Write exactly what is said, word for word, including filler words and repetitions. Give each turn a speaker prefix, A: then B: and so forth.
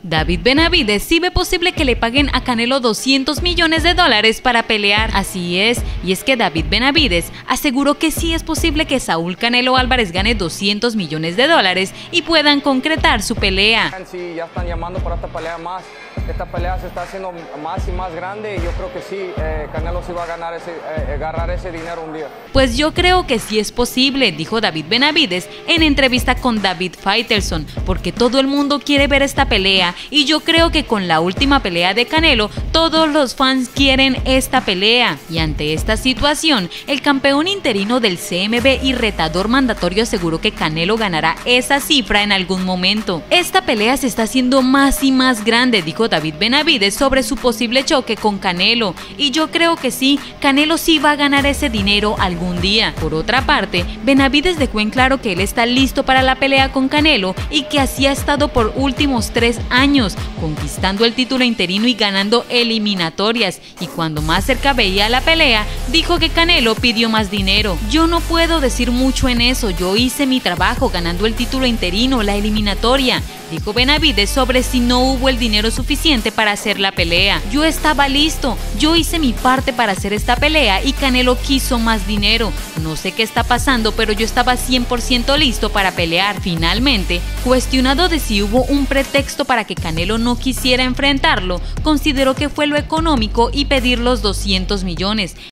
A: David Benavides sí ve posible que le paguen a Canelo doscientos millones de dólares para pelear. Así es, y es que David Benavides aseguró que sí es posible que Saúl Canelo Álvarez gane doscientos millones de dólares y puedan concretar su pelea.
B: Sí, ya están llamando para esta pelea más. Esta pelea se está haciendo más y más grande y yo creo que sí, eh, Canelo sí va a ganar ese, eh, agarrar ese dinero un día.
A: Pues yo creo que sí es posible, dijo David Benavides en entrevista con David Faitelson, porque todo el mundo quiere ver esta pelea y yo creo que con la última pelea de Canelo, todos los fans quieren esta pelea. Y ante esta situación, el campeón interino del C M B y retador mandatorio aseguró que Canelo ganará esa cifra en algún momento. Esta pelea se está haciendo más y más grande, dijo David Benavides sobre su posible choque con Canelo, y yo creo que sí, Canelo sí va a ganar ese dinero algún día. Por otra parte, Benavides dejó en claro que él está listo para la pelea con Canelo y que así ha estado por últimos tres años, conquistando el título interino y ganando eliminatorias, y cuando más cerca veía la pelea, dijo que Canelo pidió más dinero. Yo no puedo decir mucho en eso, yo hice mi trabajo ganando el título interino, la eliminatoria, dijo Benavides sobre si no hubo el dinero suficiente para hacer la pelea. Yo estaba listo, yo hice mi parte para hacer esta pelea y Canelo quiso más dinero. No sé qué está pasando, pero yo estaba cien por ciento listo para pelear. Finalmente, cuestionado de si hubo un pretexto para que Canelo no quisiera enfrentarlo, consideró que fue lo económico y pedir los doscientos millones.